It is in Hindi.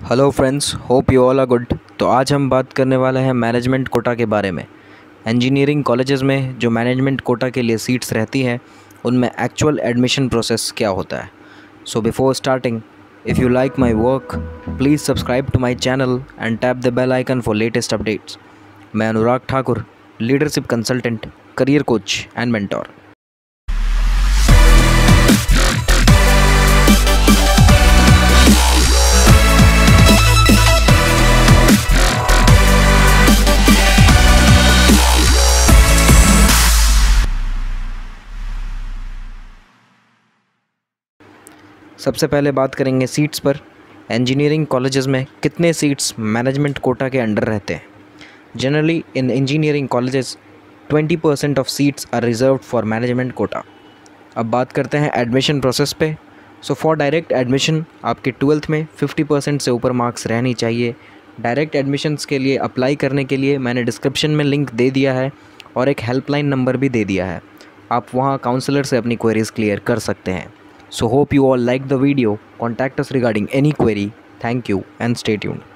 Hello friends, hope you all are good. तो आज हम बात करने वाले हैं मैनेजमेंट कोटा के बारे में। इंजीनियरिंग कॉलेजेस में जो मैनेजमेंट कोटा के लिए सीट्स रहती हैं उनमें एक्चुअल एडमिशन प्रोसेस क्या होता है। So before starting, if you like my work please subscribe to my channel and tap the bell icon for latest updates. मैं Anurag Thakur, leadership consultant, career coach and mentor. सबसे पहले बात करेंगे सीट्स पर। इंजीनियरिंग कॉलेजेस में कितने सीट्स मैनेजमेंट कोटा के अंडर रहते हैं। Generally in engineering colleges 20% of seats are reserved for management quota. अब बात करते हैं एडमिशन प्रोसेस पे। सो फॉर डायरेक्ट एडमिशन आपके 12th में 50% से ऊपर मार्क्स रहनी चाहिए। डायरेक्ट एडमिशन्स के लिए अप्लाई करने के लिए मैंने डिस्क्रिप्शन में लिंक दे दिया है और एक हेल्पलाइन नंबर भी दे दिया है। आप वहाँ काउंसलर से अपनी क्वेरीज क्लियर कर सकते हैं। So hope you all like the video. Contact us regarding any query. Thank you and stay tuned.